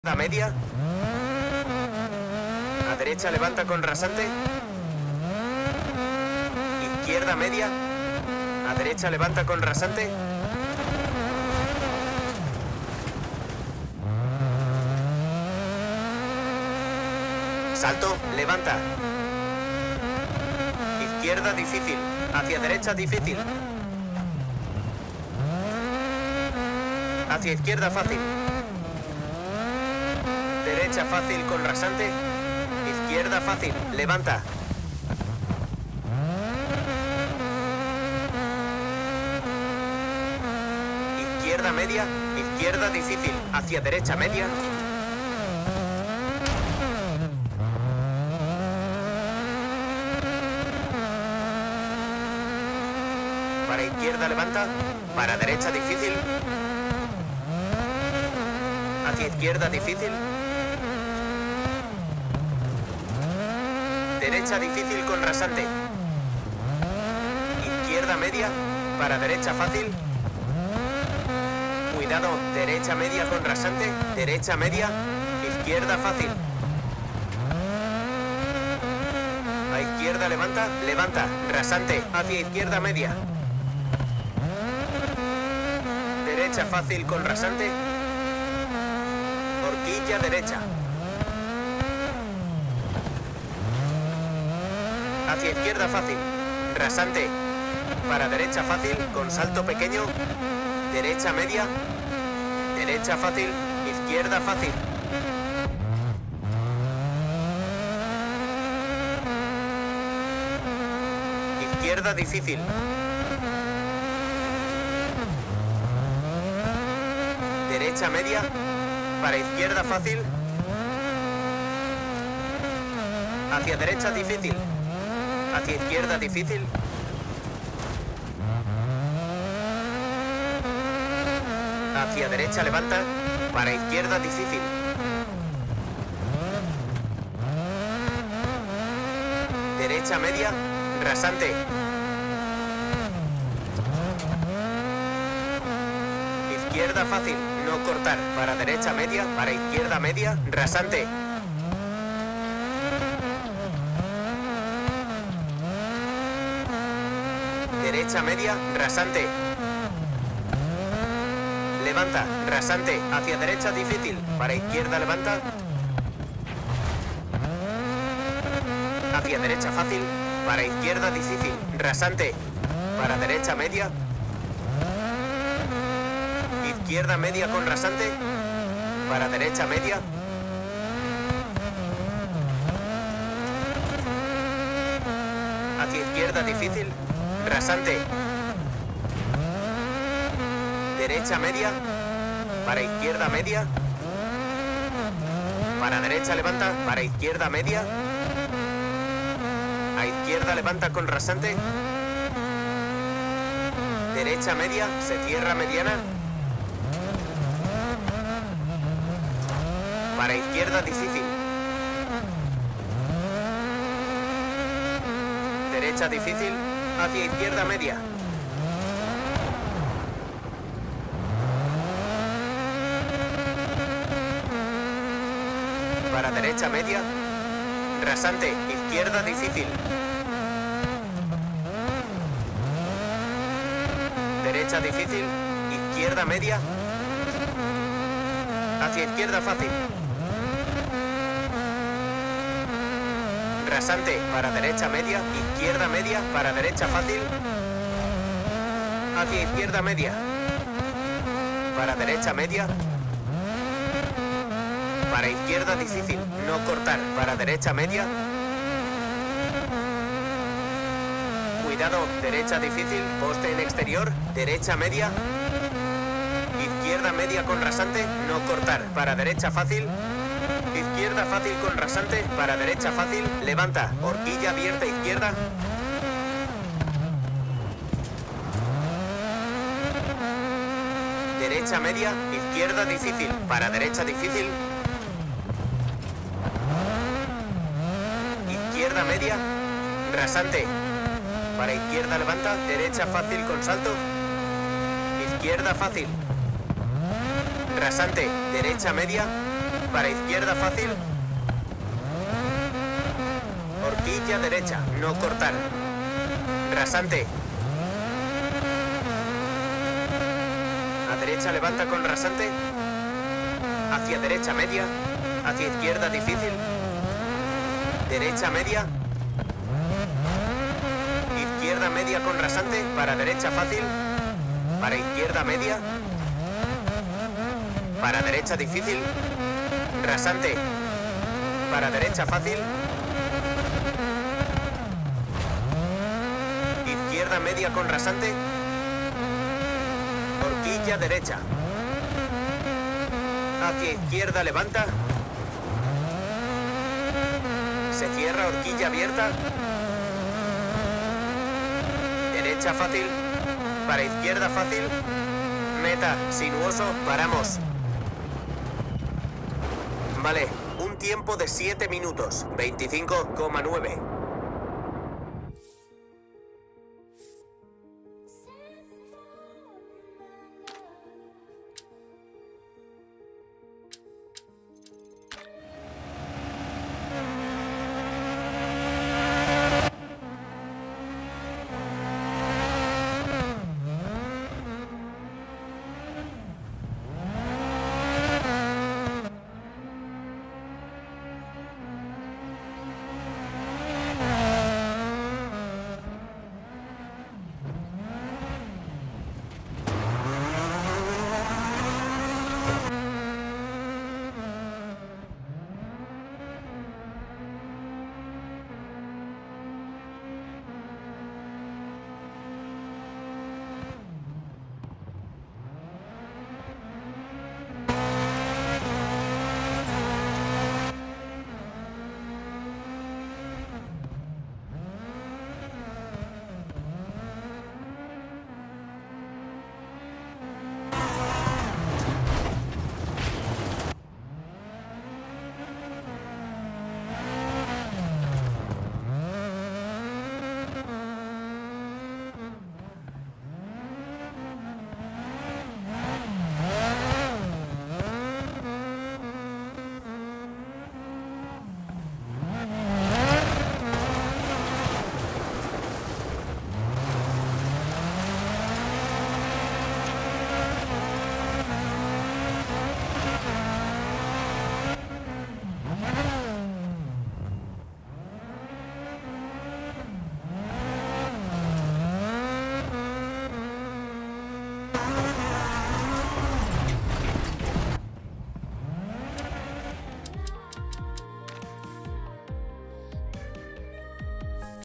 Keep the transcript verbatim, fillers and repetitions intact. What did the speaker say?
A media. A derecha levanta con rasante. Izquierda media. A derecha levanta con rasante. Salto, levanta. Izquierda difícil. Hacia derecha difícil. Hacia izquierda fácil. Derecha fácil con rasante. Izquierda fácil. Levanta. Izquierda media. Izquierda difícil. Hacia derecha media. Para izquierda levanta. Para derecha difícil. Hacia izquierda difícil. Derecha difícil con rasante. Izquierda media. Para derecha fácil. Cuidado, derecha media con rasante. Derecha media. Izquierda fácil. A izquierda levanta. Levanta. Rasante. Hacia izquierda media. Derecha fácil con rasante. Horquilla derecha. Hacia izquierda fácil. Rasante. Para derecha fácil con salto pequeño. Derecha media. Derecha fácil. Izquierda fácil. Izquierda difícil. Derecha media. Para izquierda fácil. Hacia derecha difícil. Hacia izquierda difícil. Hacia derecha levanta. Para izquierda difícil. Derecha media. Rasante. Izquierda fácil. No cortar. Para derecha media. Para izquierda media. Rasante. Derecha media, rasante. Levanta, rasante. Hacia derecha difícil. Para izquierda levanta. Hacia derecha fácil. Para izquierda difícil. Rasante. Para derecha media. Izquierda media con rasante. Para derecha media. Hacia izquierda difícil. Rasante. Derecha media. Para izquierda media. Para derecha levanta. Para izquierda media. A izquierda levanta con rasante. Derecha media. Se cierra mediana. Para izquierda difícil. Derecha difícil. Hacia izquierda media. Para derecha media. Rasante. Izquierda difícil. Derecha difícil. Izquierda media. Hacia izquierda fácil. Rasante. Para derecha media. Izquierda media. Para derecha fácil. Hacia izquierda media. Para derecha media. Para izquierda difícil. No cortar. Para derecha media. Cuidado. Derecha difícil. Poste en exterior. Derecha media. Izquierda media con rasante. No cortar. Para derecha fácil. Izquierda fácil con rasante. Para derecha fácil. Levanta. Horquilla abierta izquierda. Derecha media. Izquierda difícil. Para derecha difícil. Izquierda media. Rasante. Para izquierda levanta. Derecha fácil con salto. Izquierda fácil. Rasante. Derecha media. para izquierda fácil. Horquilla derecha, no cortar. Rasante. A derecha levanta con rasante. Hacia derecha media. Hacia izquierda difícil. Derecha media. Izquierda media con rasante. Para derecha fácil. Para izquierda media. Para derecha difícil. Rasante. Para derecha fácil. Izquierda media con rasante. Horquilla derecha. Hacia izquierda levanta. Se cierra horquilla abierta. Derecha fácil. Para izquierda fácil. Meta sinuoso. Paramos. Vale, un tiempo de siete minutos, veinticinco coma nueve.